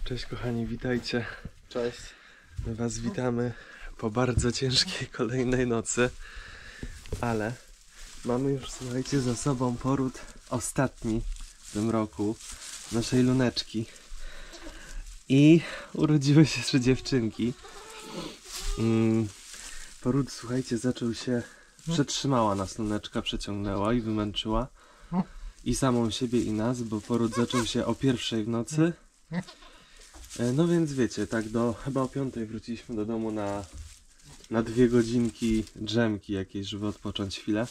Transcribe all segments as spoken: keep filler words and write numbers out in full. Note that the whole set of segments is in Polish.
Cześć kochani, witajcie. Cześć. My was witamy po bardzo ciężkiej kolejnej nocy, ale mamy już, słuchajcie, za sobą poród ostatni w tym roku naszej luneczki i urodziły się trzy dziewczynki. Mm, poród, słuchajcie, zaczął się, przetrzymała nas luneczka, przeciągnęła i wymęczyła i samą siebie i nas, bo poród zaczął się o pierwszej w nocy. No więc wiecie, tak do chyba o piątej wróciliśmy do domu na, na dwie godzinki drzemki jakieś, żeby odpocząć chwilę.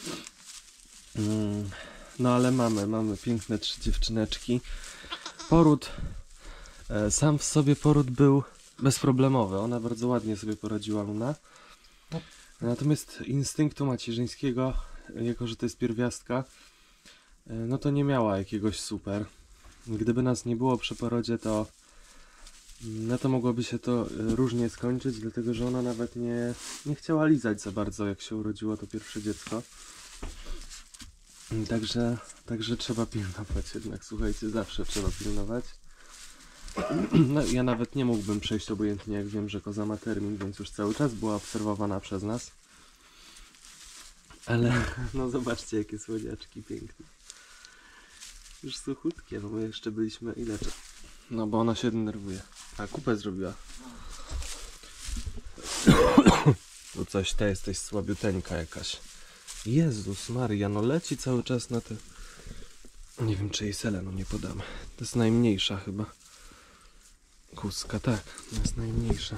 Mm, no ale mamy, mamy piękne trzy dziewczyneczki. Poród, e, sam w sobie poród był bezproblemowy, ona bardzo ładnie sobie poradziła, Luna. Natomiast instynktu macierzyńskiego, jako że to jest pierwiastka, e, no to nie miała jakiegoś super. Gdyby nas nie było przy porodzie, to no to mogłoby się to różnie skończyć, dlatego że ona nawet nie, nie chciała lizać za bardzo, jak się urodziło to pierwsze dziecko. Także, także trzeba pilnować jednak, słuchajcie, zawsze trzeba pilnować. No ja nawet nie mógłbym przejść obojętnie, jak wiem, że koza ma termin, więc już cały czas była obserwowana przez nas. Ale no zobaczcie, jakie słodziaczki piękne. Już suchutkie, bo my jeszcze byliśmy ile czasu? No bo ona się denerwuje. A kupę zrobiła. No coś, ta jesteś słabiuteńka jakaś. Jezus Maria, no leci cały czas na te... Nie wiem, czy jej selenu nie podamy. To jest najmniejsza chyba. Kuska, tak. To jest najmniejsza.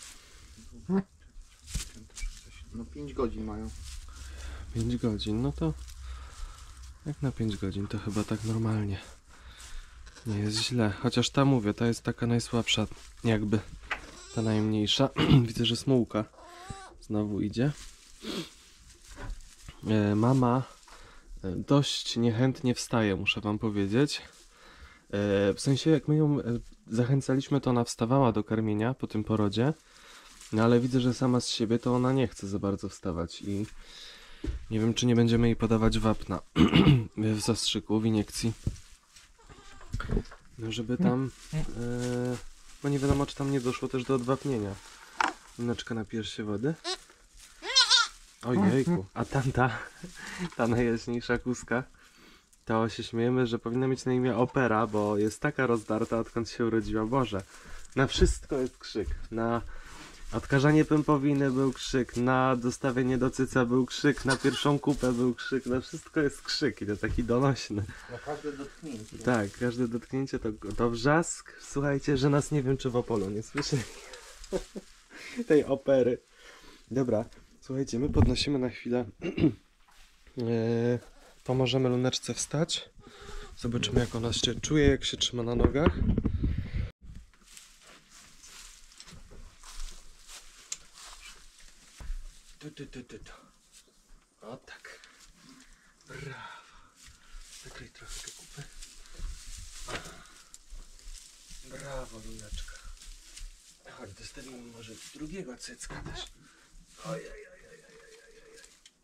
No pięć godzin mają. pięć godzin, no to... Jak na pięć godzin, to chyba tak normalnie. Nie jest źle, chociaż ta, mówię, ta jest taka najsłabsza, jakby ta najmniejsza. Widzę, że smułka znowu idzie. E, mama dość niechętnie wstaje, muszę wam powiedzieć. E, w sensie, jak my ją zachęcaliśmy, to ona wstawała do karmienia po tym porodzie. No ale widzę, że sama z siebie to ona nie chce za bardzo wstawać i nie wiem, czy nie będziemy jej podawać wapna w zastrzyku, w iniekcji. No żeby tam, yy, bo nie wiadomo, czy tam nie doszło też do odwapnienia. Luneczka na piersi wody. Ojejku, a tamta, ta najjaśniejsza kuska, to się śmiejemy, że powinna mieć na imię Opera, bo jest taka rozdarta, odkąd się urodziła. Boże, na wszystko jest krzyk. Na odkażanie pępowiny był krzyk, na dostawienie do cyca był krzyk, na pierwszą kupę był krzyk, na wszystko jest krzyk i to taki donośny. Na każde dotknięcie. Tak, każde dotknięcie to, to wrzask. Słuchajcie, że nas nie wiem, czy w Opolu nie słyszeli tej opery. Dobra, słuchajcie, my podnosimy na chwilę. eee, pomożemy Luneczce wstać. Zobaczymy, jak ona się czuje, jak się trzyma na nogach. Tu, tu, tu, tu, tu. O tak. Brawo. Zakryj trochę te kupy. Brawo, Luneczka. Chodź, dostawimy może drugiego cycka też. Ojej.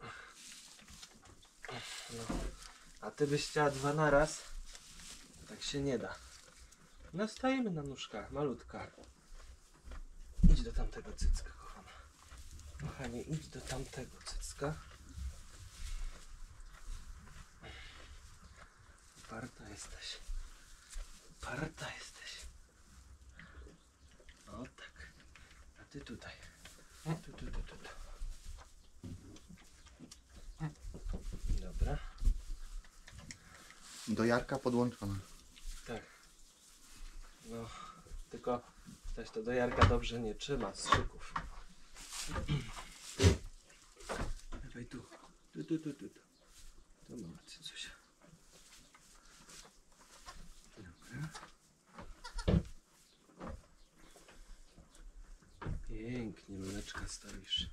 No. A ty byś chciała dwa na raz? Tak się nie da. No stajemy na nóżkach, malutka. Idź do tamtego cycka, kochana. Kochanie, idź do tamtego cycka. Uparta jesteś. Uparta jesteś. O tak. A ty tutaj. Tu, tu, tu, tu, tu. Dobra. Do Jarka podłączona. Tak. No, tylko też to do Jarka dobrze nie trzyma z szyków. Dawaj tu. Tu, tu, tu, tu. tu. To mała cycusia. Dobra. Pięknie, Luneczka, stoisz.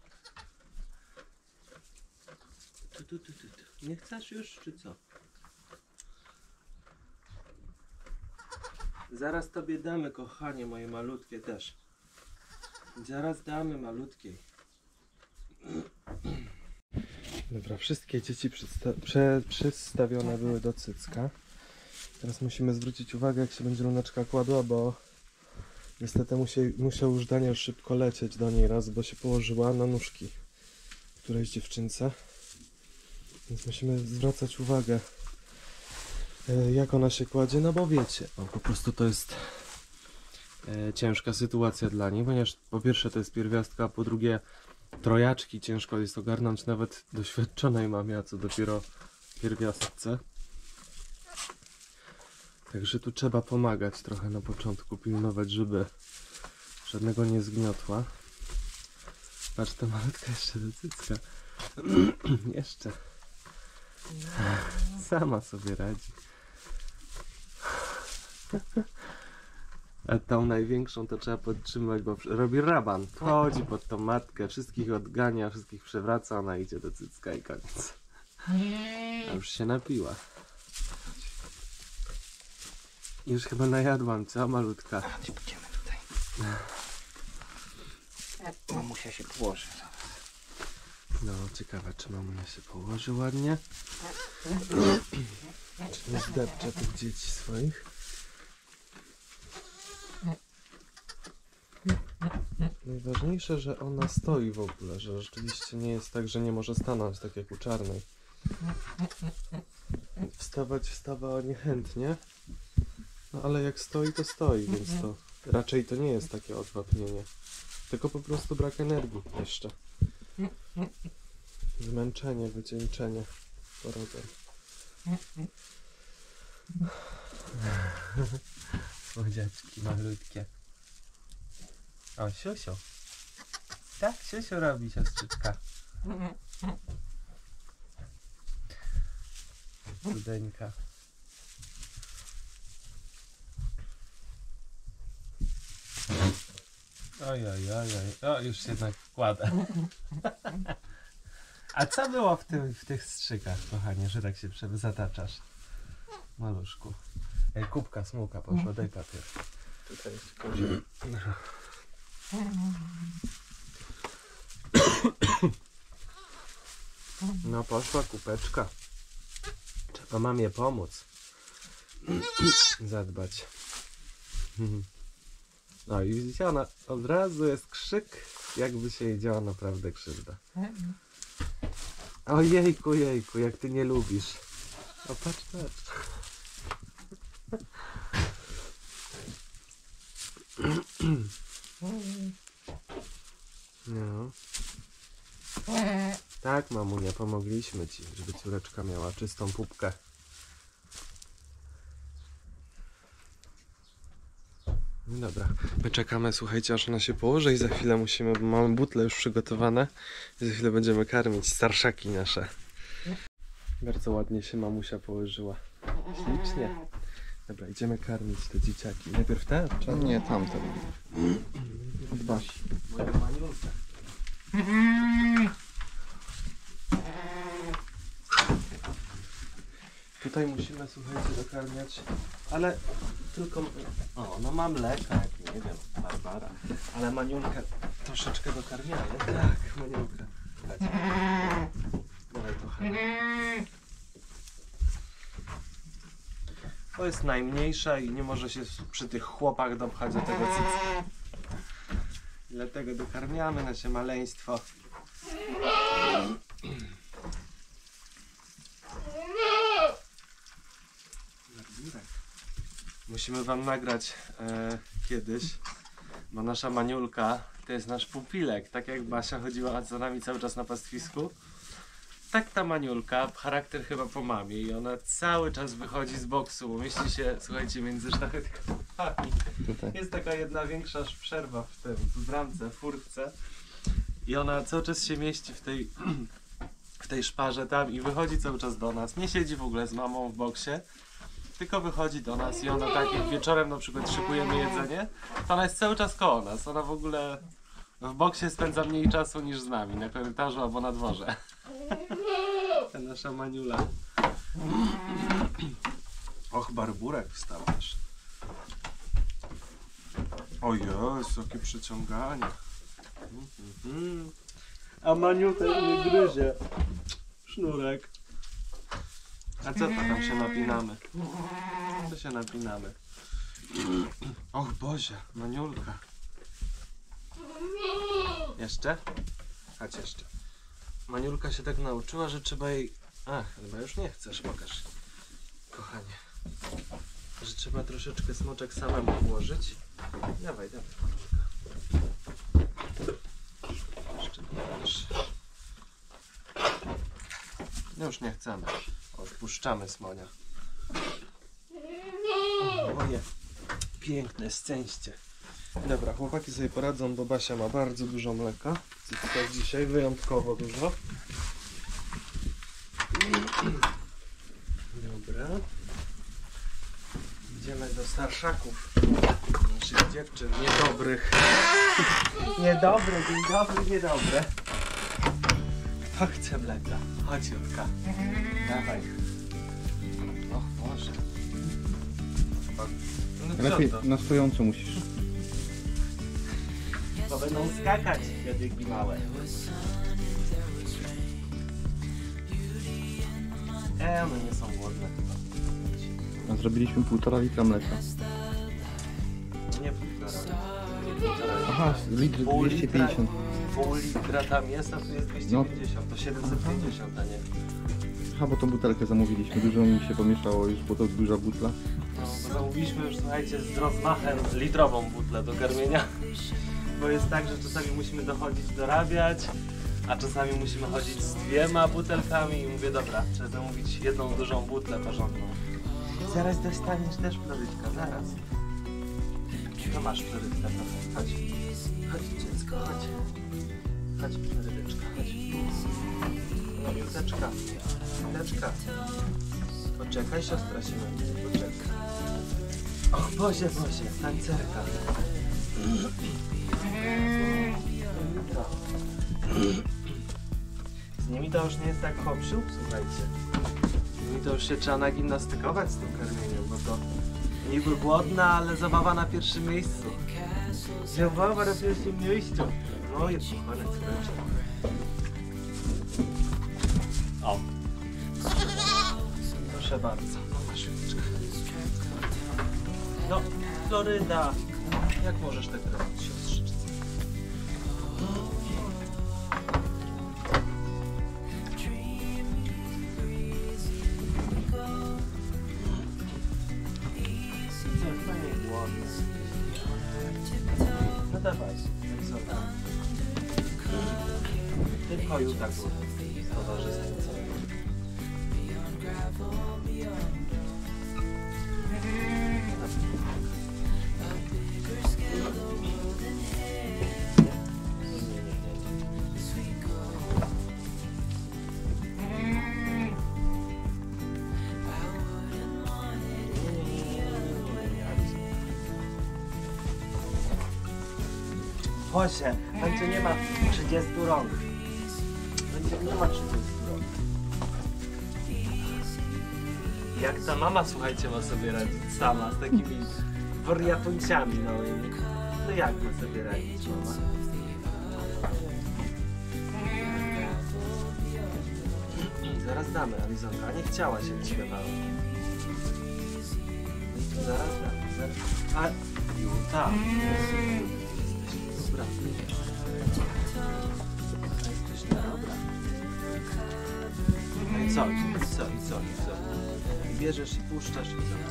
Tu, tu, tu, tu, tu. Nie chcesz już, czy co? Zaraz tobie damy, kochanie moje malutkie też. Zaraz damy malutkiej. Dobra, wszystkie dzieci prze przedstawione były do cycka. Teraz musimy zwrócić uwagę, jak się będzie Luneczka kładła, bo Niestety musi, musiał już Daniel szybko lecieć do niej raz, bo się położyła na nóżki którejś dziewczynce. Więc musimy zwracać uwagę, e, jak ona się kładzie, no bo wiecie, no, po prostu to jest e, ciężka sytuacja dla niej, ponieważ po pierwsze to jest pierwiastka, a po drugie trojaczki ciężko jest ogarnąć nawet doświadczonej mamie, a co dopiero pierwiastce. Także tu trzeba pomagać trochę na początku, pilnować, żeby żadnego nie zgniotła. Patrz, ta malutka jeszcze do cycka. Jeszcze. Sama sobie radzi. A tą największą to trzeba podtrzymać, bo robi raban. Wchodzi pod tą matkę, wszystkich odgania, wszystkich przewraca, ona idzie do cycka i koniec. A już się napiła. Już chyba najadłam, co malutka? Chodź, pójdziemy tutaj. Mamusia się położy zaraz. No, ciekawe, czy mamunia się położy ładnie. Czy nie zdepcze tych dzieci swoich? Najważniejsze, że ona stoi w ogóle, że rzeczywiście nie jest tak, że nie może stanąć, tak jak u czarnej. Wstawać wstawała niechętnie, no ale jak stoi, to stoi, więc to raczej to nie jest takie odwapnienie, tylko po prostu brak energii jeszcze. Zmęczenie, wycieńczenie porodem. Słodziaczki malutkie. O, siusiu. Tak, siusiu robi siostrzyczka. Cudeńka. Oj, oj, oj, oj. O, już się jednak wkłada. A co było w, tym, w tych strzykach, kochanie, że tak się prze- zataczasz? Maluszku. Ej, kubka, smułka poszła, daj papier. Tutaj jest kozie. No poszła kubeczka. Trzeba mamie pomóc. Zadbać. No i widzicie, ona od razu jest krzyk, jakby się jej działa naprawdę krzywda. Ojejku, jejku, jak ty nie lubisz. O, patrz, patrz. No. Tak, mamunia, pomogliśmy ci, żeby córeczka miała czystą pupkę. No dobra, my czekamy, słuchajcie, aż ona się położy i za chwilę musimy, bo mamy butle już przygotowane i za chwilę będziemy karmić starszaki nasze. Bardzo ładnie się mamusia położyła. Ślicznie. Dobra, idziemy karmić te dzieciaki. Najpierw te? Czy... Nie, tamte. Dwa. Moja maniulka. Tutaj musimy, słuchajcie, dokarmiać, ale tylko... O, no mam mleka, jak nie wiem, Barbara. Ale maniulkę troszeczkę dokarmiamy. Tak, maniulkę. Dawaj trochę. To jest najmniejsza i nie może się przy tych chłopach dopchać do tego cycka. Dlatego dokarmiamy nasze maleństwo. Musimy wam nagrać e, kiedyś, bo nasza maniulka to jest nasz pupilek. Tak jak Basia chodziła za nami cały czas na pastwisku, tak ta maniulka, charakter chyba po mamie i ona cały czas wychodzi z boksu, bo mieści się, słuchajcie, między sztachetami. Tutaj. Jest taka jedna większa przerwa w tym, w bramce, w furtce i ona cały czas się mieści w tej, w tej szparze tam i wychodzi cały czas do nas. Nie siedzi w ogóle z mamą w boksie, tylko wychodzi do nas i ona tak jak wieczorem na przykład szykujemy jedzenie, to ona jest cały czas koło nas. Ona w ogóle w boksie spędza mniej czasu niż z nami, na korytarzu albo na dworze. Ta nasza maniula. Och, barburek wstał też. O Jezu, jakie przyciąganie. Mm-hmm. A maniuta nie gryzie. Sznurek. A co to tam się napinamy? Co się napinamy? Och Boże, Maniulka. Jeszcze? Chodź jeszcze. Maniulka się tak nauczyła, że trzeba jej... Ach, chyba już nie chcesz, pokaż. Kochanie. Że trzeba troszeczkę smoczek samemu włożyć. Dawaj, dawaj, Maniulka. Jeszcze dajesz. No już nie chcemy. Odpuszczamy smonia. Moje piękne szczęście. Dobra, chłopaki sobie poradzą, bo Basia ma bardzo dużo mleka. Cycka dzisiaj wyjątkowo dużo. Dobra. Idziemy do starszaków. Naszych dziewczyn niedobrych. Niedobry, dzień dobry, niedobre. Kto chce mleka? Chodź, Jutka. Dawaj. O Boże. No co Lepiej to? na stojąco musisz. To będą skakać, dziadyki małe. E, one nie są głodne chyba. A zrobiliśmy półtora litra mleka. Nie półtora. Półtora. Aha, litr Pół dwieście pięćdziesiąt. Pół litra tam jest, a tu jest dwieście pięćdziesiąt. To siedemset pięćdziesiąt, a nie. Aha, bo tą butelkę zamówiliśmy. Dużo mi się pomieszało już, bo to duża butla. No, bo zamówiliśmy już, słuchajcie, z rozmachem litrową butlę do karmienia. Bo jest tak, że czasami musimy dochodzić, dorabiać, a czasami musimy chodzić z dwiema butelkami i mówię, dobra, trzeba zamówić jedną dużą butlę porządną. Zaraz dostaniesz też Florydka, zaraz. No masz Florydka, trochę. Chodź. Chodź dziecko, chodź. Chodź Florydeczka, chodź. No Juteczka, Juteczka. Poczekaj, siostra się będzie, poczekaj. Och Boże, Boże, tancerka. Z nimi to już nie jest tak hopsiu, słuchajcie. Z nimi to już się trzeba nagimnastykować z tym karmieniem, bo to niby głodna, ale zabawa na pierwszym miejscu. Zabawa na pierwszym miejscu. No i kochane córeczko. O. Proszę bardzo. No masz Juteczka. No, Floryda. Jak możesz tak robić, siostrzyczce? Co, chyba nie głodny. No dawaj, co tam? Tylko Juta głodny z towarzystwem całego. Boże, będzie nie ma trzydziestu rąk. Będzie nie ma trzydziestu rąk. Jak ta mama, słuchajcie, ma sobie radzić sama z takimi wariatunciami małymi. No jak ma sobie radzić mama? Zaraz damy, Alizonka. Nie chciała się śpiewała. Zaraz damy, zaraz. A, Juta. Dobra. Jesteś dobra. No i co? I co? I co? I co? I bierzesz i puszczasz i co?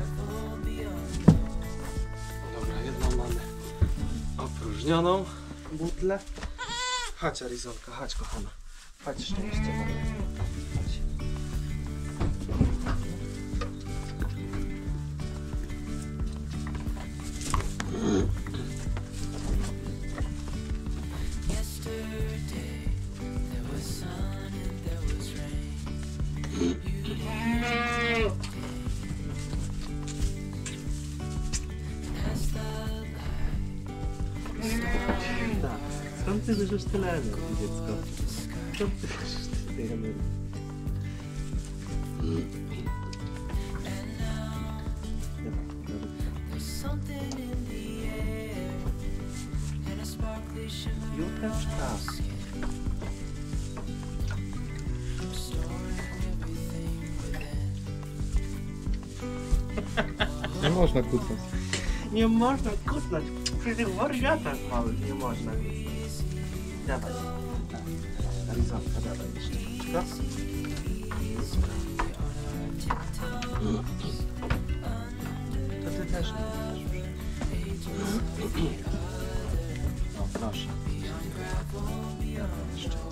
Dobra, jedną mamy opróżnioną butlę. Chodź, Arizonka, chodź, kochana. Chodź, szczęście mamy. Chodź. Skąd ty bierzesz tyle energii, dziecko? Skąd ty bierzesz tyle energii? Juteczka. Nie można kłócać. Nie można kucnąć. Przy tych wariatach małych nie można. Dawaj. Arizonka, dawaj jeszcze. Raz. To ty też nie chcesz. O, proszę. Dawaj jeszcze.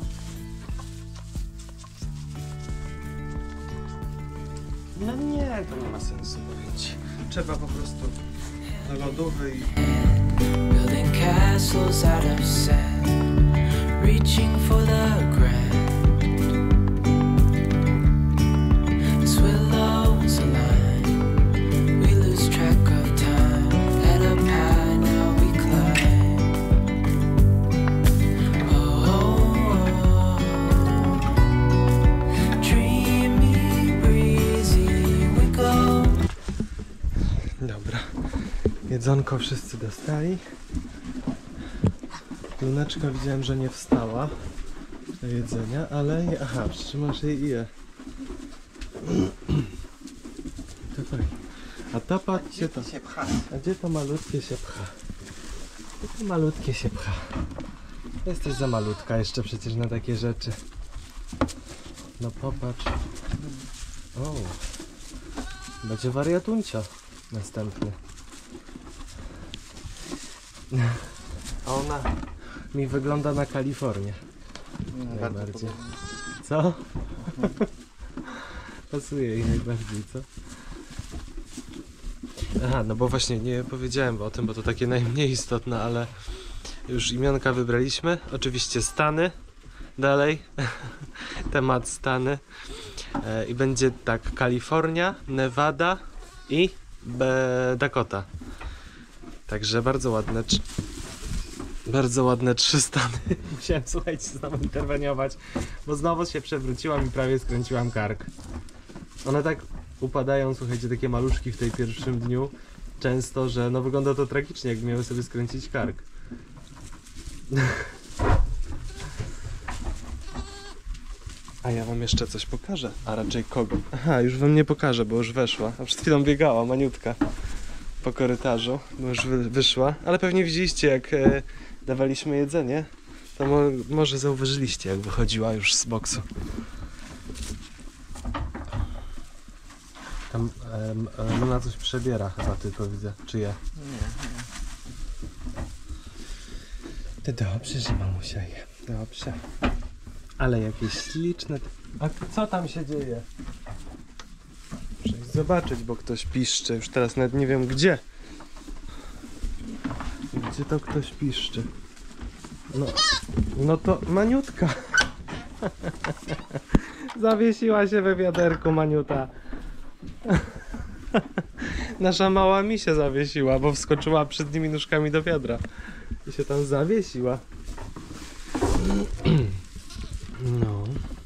No nie, to nie ma sensu powiedzieć. Trzeba po prostu do lodówy i... Building castles out of sand, reaching for the grand. As willows align, we lose track of time. Head up high, now we climb. Oh, oh, oh. Dreamy, breezy, we go. Dobra. Jedzonko wszyscy dostali. Luneczka widziałem, że nie wstała do jedzenia, ale... Je... Aha, przytrzymasz jej i je. To fajnie. A to patrzcie to. A gdzie to malutkie się pcha? Gdzie to malutkie się pcha? Jesteś za malutka jeszcze przecież na takie rzeczy. No popatrz. O. Będzie wariatuncia następny. A ona mi wygląda na Kalifornię. Najbardziej. Co? Pasuje jej najbardziej, co? Aha, no bo właśnie nie powiedziałem o tym, bo to takie najmniej istotne, ale już imionka wybraliśmy. Oczywiście Stany. Dalej. Temat Stany. E, I będzie tak Kalifornia, Nevada i Be- Dakota. Także bardzo ładne, tr- bardzo ładne trzy stany. Musiałem, słuchajcie, znowu interweniować, bo znowu się przewróciłam i prawie skręciłam kark. One tak upadają, słuchajcie, takie maluszki w tej pierwszym dniu, często, że no wygląda to tragicznie, jakby miały sobie skręcić kark. A ja wam jeszcze coś pokażę, a raczej kogo? Aha, już wam nie pokażę, bo już weszła, a przed chwilą biegała, maniutka. Po korytarzu, bo już wy, wyszła, ale pewnie widzieliście, jak e, dawaliśmy jedzenie, to mo, może zauważyliście, jak wychodziła już z boksu. Tam e, Luna coś przebiera chyba, tylko widzę, czy je? Nie, nie. To dobrze, że mamusia je, dobrze. Ale jakieś śliczne... A co tam się dzieje? Muszę iść zobaczyć, bo ktoś piszczy. Już teraz nawet nie wiem gdzie. Gdzie to ktoś piszczy? No, no to Maniutka. Zawiesiła się we wiaderku Maniuta. Nasza mała mi się zawiesiła, bo wskoczyła przednimi nóżkami do wiadra. I się tam zawiesiła. No.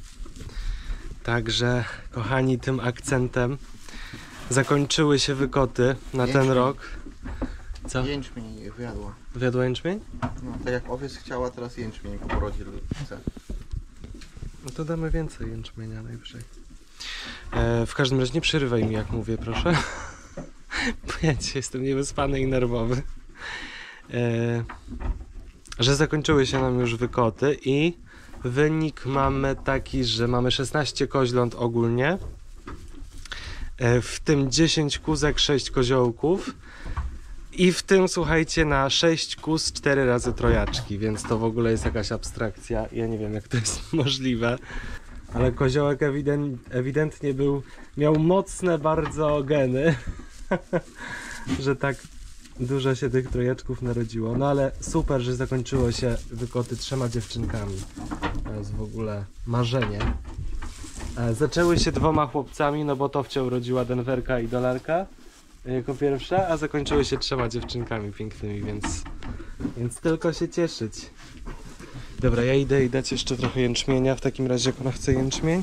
Także, kochani, tym akcentem zakończyły się wykoty na ten rok. Co? Jęczmień wyjadła. Wyjadła jęczmień? No, tak jak owiec chciała, teraz jęczmień po porodzie chce. No to damy więcej jęczmienia najwyżej. E, w każdym razie nie przerywaj mi, jak mówię, proszę. Bo ja dzisiaj jestem niewyspany i nerwowy. E, że zakończyły się nam już wykoty i wynik mamy taki, że mamy szesnaście koźląt ogólnie. E, w tym dziesięć kózek, sześć koziołków. I w tym, słuchajcie, na sześć kóz cztery razy trojaczki, więc to w ogóle jest jakaś abstrakcja. Ja nie wiem, jak to jest możliwe. Ale koziołek ewident, ewidentnie był, miał mocne bardzo geny, że tak dużo się tych trojaczków narodziło. No ale super, że zakończyło się wykoty trzema dziewczynkami. To jest w ogóle marzenie. E, zaczęły się dwoma chłopcami, no bo Towcia urodziła Denwerka i Dolarka jako pierwsza, a zakończyły się trzema dziewczynkami pięknymi, więc, więc tylko się cieszyć. Dobra, ja idę i dać jeszcze trochę jęczmienia, w takim razie jak ona chce jęczmień.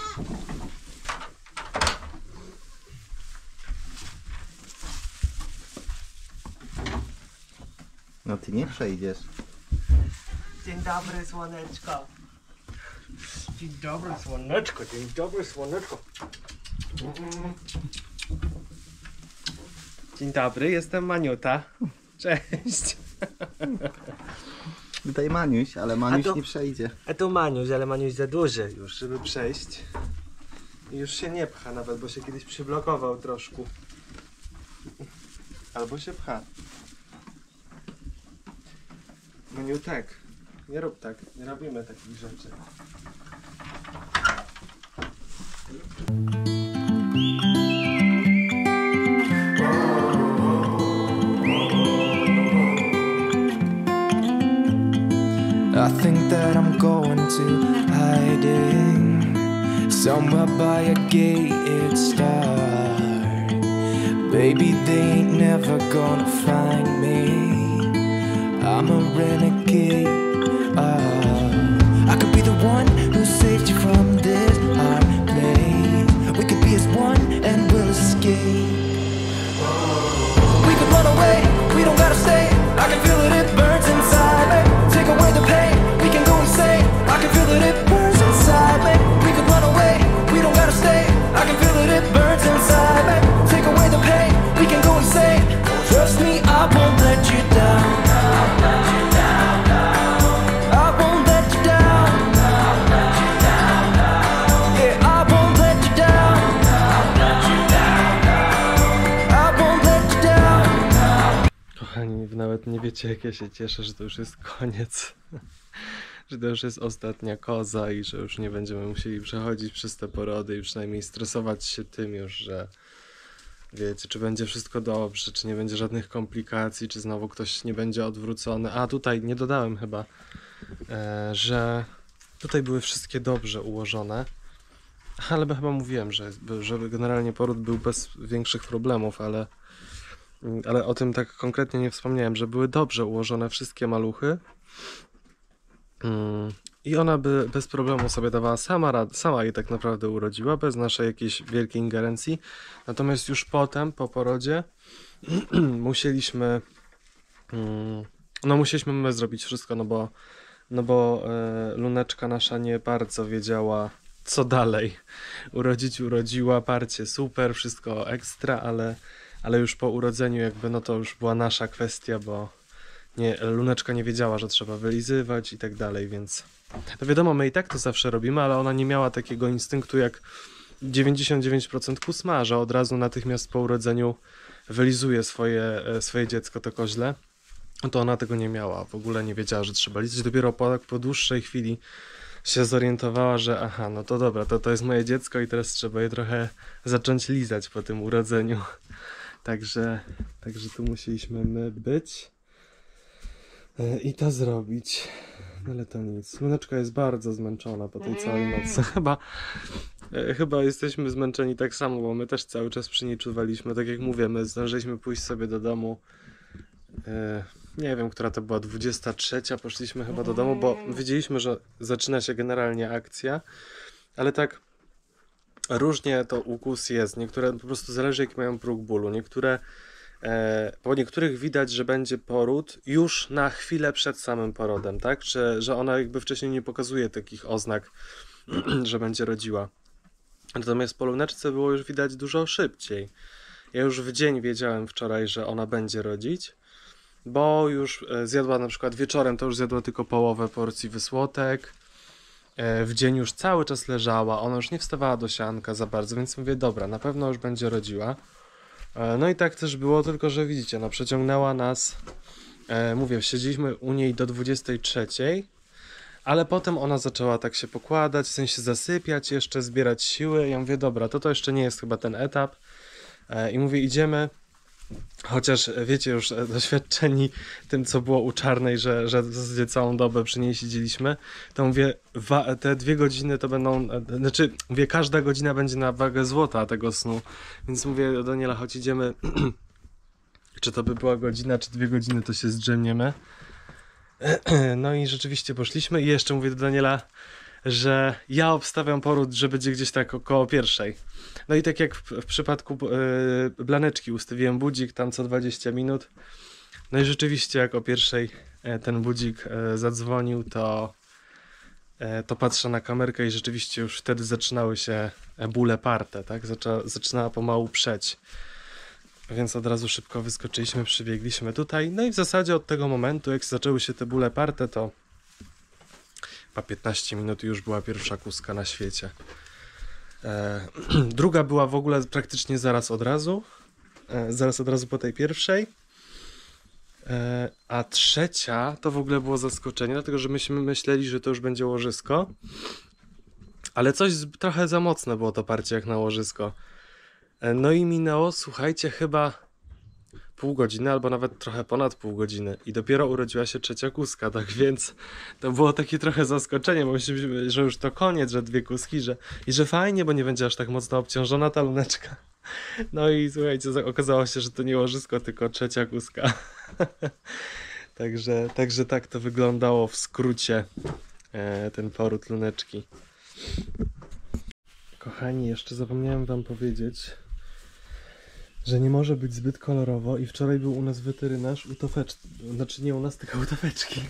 No ty nie przejdziesz. Dzień dobry, słoneczko. Dzień dobry, słoneczko, dzień dobry, słoneczko. Dzień dobry, jestem Maniuta. Cześć. Tutaj Maniuś, ale Maniuś A to- nie przejdzie. A to Maniuś, ale Maniuś za duży już, żeby przejść. I już się nie pcha nawet, bo się kiedyś przyblokował troszkę. Albo się pcha. Maniu, tak. Nie rób tak. Nie robimy takich rzeczy. I think that I'm going to hiding somewhere by a gated star. Baby, they ain't never gonna find me. I'm a renegade. Oh, I could be the one who saved you from this hard place. We could be as one and we'll escape. We could run away, we don't gotta stay. I can feel it, it burns inside me. Take away the pain, we can go insane. I can feel that it burns inside me. We could run away, we don't gotta stay. I can feel that it burns inside me. Take away the pain, we can go insane. Trust me, I won't let you down. I won't let you down. Yeah, I won't let you down. I won't let you down. Kochani, wy nawet nie wiecie, jak ja się cieszę, że to już jest koniec. Że to już jest ostatnia koza i że już nie będziemy musieli przechodzić przez te porody i przynajmniej stresować się tym już, że wiecie, czy będzie wszystko dobrze, czy nie będzie żadnych komplikacji, czy znowu ktoś nie będzie odwrócony. A tutaj nie dodałem chyba, e, że tutaj były wszystkie dobrze ułożone, ale chyba mówiłem, że, że generalnie poród był bez większych problemów, ale, ale o tym tak konkretnie nie wspomniałem, że były dobrze ułożone wszystkie maluchy. Mm. I ona by bez problemu sobie dawała sama rad, sama jej tak naprawdę urodziła, bez naszej jakiejś wielkiej ingerencji. Natomiast już potem, po porodzie, musieliśmy, mm, no musieliśmy my zrobić wszystko, no bo, no bo e, Luneczka nasza nie bardzo wiedziała, co dalej. Urodzić urodziła, parcie super, wszystko ekstra, ale, ale już po urodzeniu jakby, no to już była nasza kwestia, bo nie, Luneczka nie wiedziała, że trzeba wylizywać i tak dalej, więc no wiadomo, my i tak to zawsze robimy, ale ona nie miała takiego instynktu jak dziewięćdziesiąt dziewięć procent kusma, że od razu natychmiast po urodzeniu wylizuje swoje, swoje dziecko, to koźle. To ona tego nie miała, w ogóle nie wiedziała, że trzeba lizać. Dopiero po, po dłuższej chwili się zorientowała, że aha, no to dobra, to, to jest moje dziecko i teraz trzeba je trochę zacząć lizać po tym urodzeniu. Także, także tu musieliśmy my być i to zrobić. No ale to nic. Luneczka jest bardzo zmęczona po tej całej nocy. Chyba, e, chyba jesteśmy zmęczeni tak samo, bo my też cały czas przy niej czuwaliśmy. Tak jak mówię, my zdążyliśmy pójść sobie do domu. E, nie wiem, która to była, dwudziesta trzecia. Poszliśmy chyba do domu, bo wiedzieliśmy, że zaczyna się generalnie akcja. Ale tak różnie to u kóz jest. Niektóre po prostu zależy, jaki mają próg bólu. Niektóre E, po niektórych widać, że będzie poród już na chwilę przed samym porodem, tak? Że, że ona jakby wcześniej nie pokazuje takich oznak, że będzie rodziła. Natomiast po Luneczce było już widać dużo szybciej. Ja już w dzień wiedziałem wczoraj, że ona będzie rodzić, bo już e, zjadła na przykład wieczorem, to już zjadła tylko połowę porcji wysłotek. E, w dzień już cały czas leżała, ona już nie wstawała do sianka za bardzo, więc mówię, dobra, na pewno już będzie rodziła. No i tak też było, tylko że widzicie, no przeciągnęła nas, e, mówię, siedzieliśmy u niej do dwudziestej trzeciej, ale potem ona zaczęła tak się pokładać, w sensie zasypiać, jeszcze zbierać siły. Ja mówię, dobra, to to jeszcze nie jest chyba ten etap. E, I mówię, idziemy, chociaż wiecie już e, doświadczeni tym, co było u Czarnej, że, że w zasadzie całą dobę przy niej siedzieliśmy, to mówię, wa- te dwie godziny to będą, e, znaczy mówię, każda godzina będzie na wagę złota tego snu, więc mówię do Daniela, choć idziemy, czy to by była godzina, czy dwie godziny, to się zdrzemniemy. No i rzeczywiście poszliśmy i jeszcze mówię do Daniela, że ja obstawiam poród, że będzie gdzieś tak około pierwszej. No i tak jak w, w przypadku yy, Blaneczki ustawiłem budzik tam co dwadzieścia minut. No i rzeczywiście jak o pierwszej e, ten budzik e, zadzwonił, to, e, to patrzę na kamerkę i rzeczywiście już wtedy zaczynały się bóle parte, tak? Zaczę, zaczynała pomału przeć. Więc od razu szybko wyskoczyliśmy, przybiegliśmy tutaj. No i w zasadzie od tego momentu, jak zaczęły się te bóle parte, to po piętnaście minut już była pierwsza kuska na świecie. E, druga była w ogóle praktycznie zaraz od razu. E, zaraz od razu po tej pierwszej. E, a trzecia to w ogóle było zaskoczenie, dlatego że myśmy myśleli, że to już będzie łożysko. Ale coś z, trochę za mocne było to parcie jak na łożysko. E, no i minęło, słuchajcie, chyba pół godziny, albo nawet trochę ponad pół godziny. I dopiero urodziła się trzecia kuska, tak więc to było takie trochę zaskoczenie, bo myśleliśmy, że już to koniec, że dwie kuski, że i że fajnie, bo nie będzie aż tak mocno obciążona ta luneczka. No i słuchajcie, okazało się, że to nie łożysko, tylko trzecia kuska. także, także tak to wyglądało w skrócie, e, ten poród luneczki. Kochani, jeszcze zapomniałem wam powiedzieć, że nie może być zbyt kolorowo i wczoraj był u nas weterynarz u tofeczki, znaczy nie u nas, tylko u tofeczki.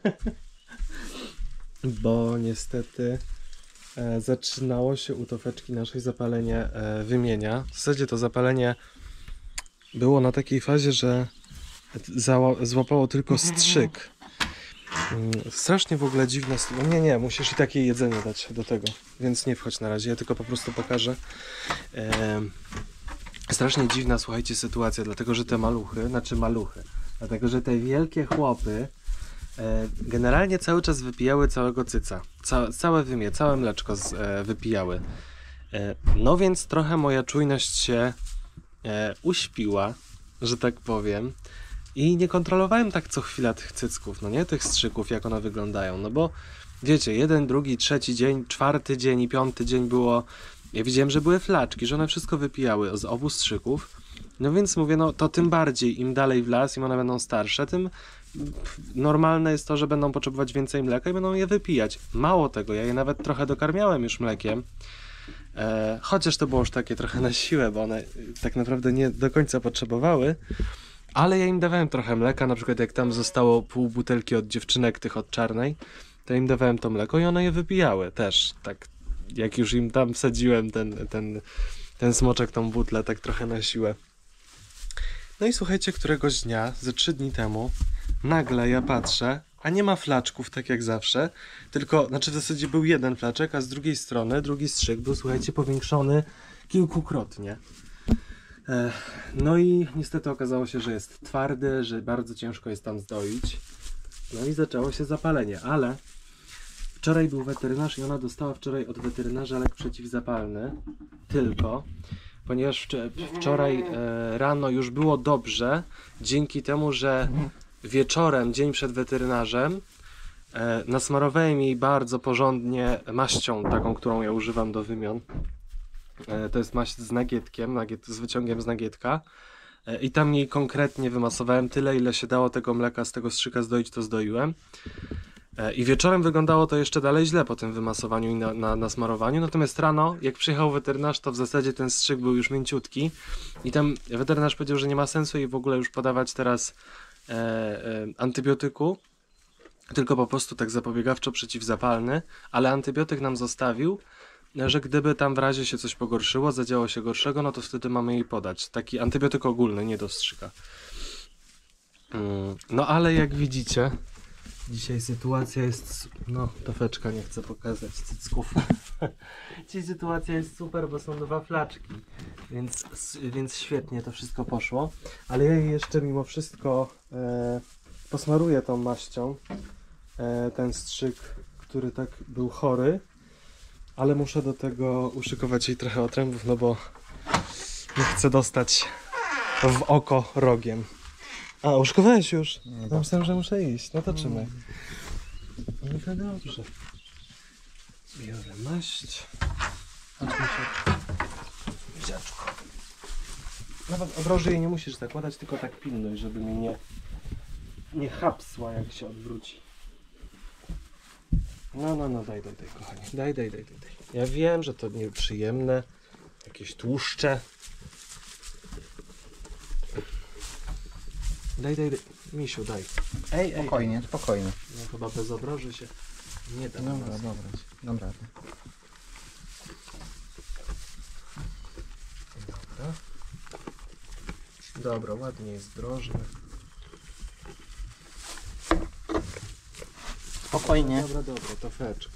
Bo niestety e, zaczynało się u tofeczki naszej zapalenie e, wymienia. W zasadzie to zapalenie było na takiej fazie, że zała, złapało tylko strzyk. Mm, strasznie w ogóle dziwne. Nie, nie, musisz i takie jedzenie dać do tego, więc nie wchodź na razie, ja tylko po prostu pokażę. E, Strasznie dziwna, słuchajcie, sytuacja, dlatego że te maluchy, znaczy maluchy, dlatego że te wielkie chłopy e, generalnie cały czas wypijały całego cyca, Ca całe wymie, całe mleczko z, e, wypijały. E, no więc trochę moja czujność się e, uśpiła, że tak powiem, i nie kontrolowałem tak co chwila tych cycków, no nie, tych strzyków, jak one wyglądają, no bo wiecie, jeden, drugi, trzeci dzień, czwarty dzień i piąty dzień było. Ja widziałem, że były flaczki, że one wszystko wypijały z obu strzyków. No więc mówię, no to tym bardziej im dalej w las, im one będą starsze, tym normalne jest to, że będą potrzebować więcej mleka i będą je wypijać. Mało tego, ja je nawet trochę dokarmiałem już mlekiem. E, chociaż to było już takie trochę na siłę, bo one tak naprawdę nie do końca potrzebowały. Ale ja im dawałem trochę mleka, na przykład jak tam zostało pół butelki od dziewczynek tych od czarnej, to im dawałem to mleko i one je wypijały też, tak. Jak już im tam wsadziłem ten, ten, ten smoczek, tą butlę, tak trochę na siłę. No i słuchajcie, któregoś dnia, ze trzy dni temu, nagle ja patrzę, a nie ma flaczków, tak jak zawsze, tylko, znaczy w zasadzie był jeden flaczek, a z drugiej strony, drugi strzyk był, słuchajcie, powiększony kilkukrotnie. E, no i niestety okazało się, że jest twardy, że bardzo ciężko jest tam zdoić. No i zaczęło się zapalenie, ale wczoraj był weterynarz i ona dostała wczoraj od weterynarza lek przeciwzapalny, tylko, ponieważ wczoraj e, rano już było dobrze, dzięki temu, że wieczorem, dzień przed weterynarzem, e, nasmarowałem jej bardzo porządnie maścią, taką, którą ja używam do wymion. E, to jest maść z nagietkiem, nagiet, z wyciągiem z nagietka. E, I tam jej konkretnie wymasowałem tyle, ile się dało tego mleka z tego strzyka zdoić, to zdoiłem. I wieczorem wyglądało to jeszcze dalej źle po tym wymasowaniu i na, na, na smarowaniu, natomiast rano, jak przyjechał weterynarz, to w zasadzie ten strzyk był już mięciutki i tam weterynarz powiedział, że nie ma sensu jej w ogóle już podawać teraz e, e, antybiotyku, tylko po prostu tak zapobiegawczo przeciwzapalny, ale antybiotyk nam zostawił, że gdyby tam w razie się coś pogorszyło, zadziało się gorszego, no to wtedy mamy jej podać. Taki antybiotyk ogólny, nie do strzyka. Mm, no ale jak widzicie, dzisiaj sytuacja jest, no tofeczka nie chcę pokazać cycków. Dzisiaj sytuacja jest super, bo są dwa flaczki, więc, więc świetnie to wszystko poszło. Ale ja jej jeszcze mimo wszystko e, posmaruję tą maścią, e, ten strzyk, który tak był chory. Ale muszę do tego uszykować jej trochę otrębów, no bo nie chcę dostać w oko rogiem. A, uszykowałeś już? No, myślałem, że muszę iść. No to trzymaj. No to dobrze. Biorę maść. Chodźmy się. Dziaczku. Nawet obroży jej nie musisz zakładać, tylko tak pilnuj, żeby mi nie, nie chapsła, jak się odwróci. No, no, no, daj, daj, daj, kochanie. Daj, daj, daj, daj, daj. Ja wiem, że to nieprzyjemne. Jakieś tłuszcze. Daj, daj, daj. Misiu, daj. Ej, ej. Spokojnie, spokojnie. No chyba bez obroży się nie da. Dobra, dobra, dobra. Dobra. dobra, ładnie jest drożny. Spokojnie. Dobra, dobra, to feczka.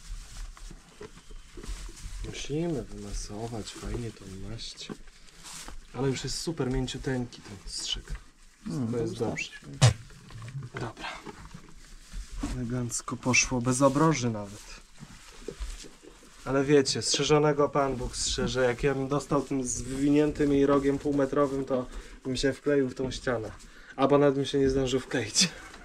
Musimy wymasować fajnie tą maść. Ale już jest super mięciuteńki ten strzyk. Hmm, To jest dobrze. Dobra. Elegancko poszło, bez obroży nawet. Ale wiecie, strzeżonego Pan Bóg strzeże. Jak ja bym dostał tym z wywiniętym jej rogiem półmetrowym, to bym się wkleił w tą ścianę. Albo nawet bym się nie zdążył wkleić.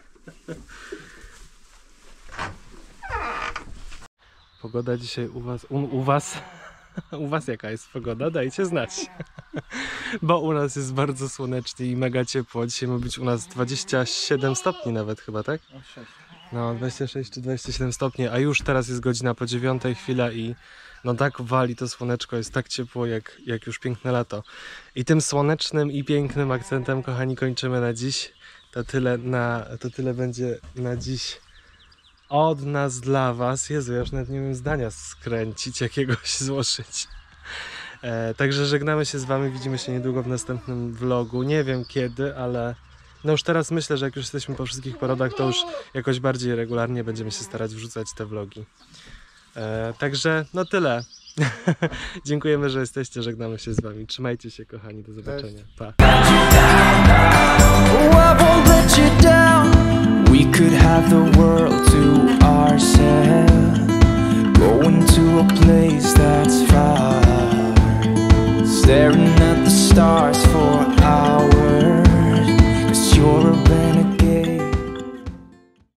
Pogoda dzisiaj u was, u, u was, u was jaka jest pogoda? Dajcie znać. Bo u nas jest bardzo słonecznie i mega ciepło. Dzisiaj ma być u nas dwadzieścia siedem stopni nawet chyba, tak? No, dwadzieścia sześć czy dwadzieścia siedem stopni, a już teraz jest godzina po dziewiątej chwila i no tak wali to słoneczko, jest tak ciepło jak, jak już piękne lato. I tym słonecznym i pięknym akcentem, kochani, kończymy na dziś. To tyle, na, to tyle będzie na dziś od nas dla was. Jezu, ja już nawet nie wiem zdania skręcić, jakiegoś złożyć. E, także żegnamy się z wami, widzimy się niedługo w następnym vlogu. Nie wiem kiedy, ale no już teraz myślę, że jak już jesteśmy po wszystkich porodach, to już jakoś bardziej regularnie będziemy się starać wrzucać te vlogi. E, także no tyle. Dziękujemy, że jesteście, żegnamy się z wami. Trzymajcie się, kochani, do zobaczenia. Pa. Oh, I won't let you down. We could have the world to ourselves.